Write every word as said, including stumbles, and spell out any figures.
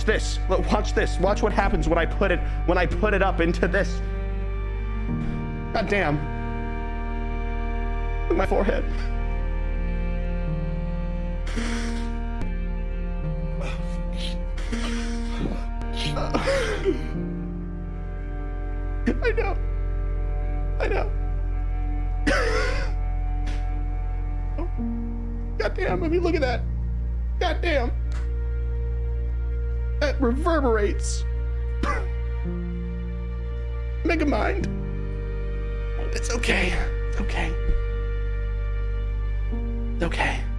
watch this. Look, watch this. Watch what happens when I put it when I put it up into this. God damn. Look at my forehead. I know. I know. God damn, I mean, look at that. God damn. That reverberates. Megamind. It's okay. It's okay. It's okay.